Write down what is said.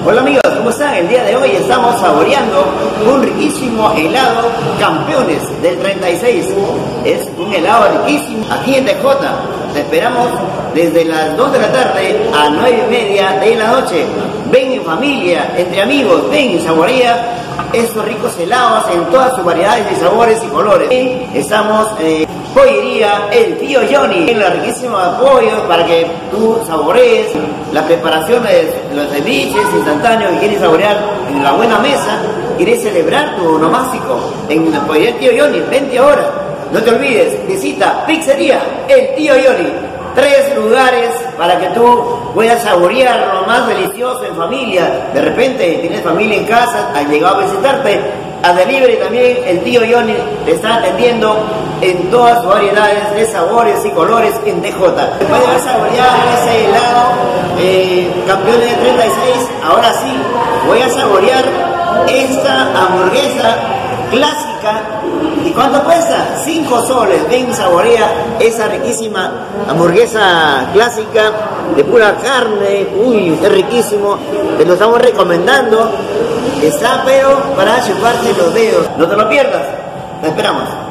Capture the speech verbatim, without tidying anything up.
Hola amigos, ¿cómo están? El día de hoy estamos saboreando un riquísimo helado Campeones del treinta y seis. Es un helado riquísimo aquí en T J. Te esperamos desde las dos de la tarde a nueve y media de la noche. Ven en familia, entre amigos, ven y saborea estos ricos helados en todas sus variedades de sabores y colores. Estamos en eh, Pollería El Tío Johnny, en la riquísima pollo para que tú saborees la preparación de los ceviches instantáneos que quieres saborear en la buena mesa. Quieres celebrar tu onomástico en la Pollería El Tío Johnny, vente ahora. No te olvides, visita Pizzería El Tío Johnny. Tres lugares para que tú puedas saborear lo más delicioso en familia. De repente tienes familia en casa, han llegado a visitarte. A delivery también el Tío Johnny te está atendiendo en todas sus variedades de sabores y colores en T J. Puedes saborear ese helado eh, Campeones de treinta y seis. Ahora sí, voy a saborear esta hamburguesa clásica. ¿Y cuánto cuesta? cinco soles. Ven, saborea esa riquísima hamburguesa clásica de pura carne. Uy, es riquísimo. Te lo estamos recomendando. Está pero para chuparte los dedos. No te lo pierdas. Te esperamos.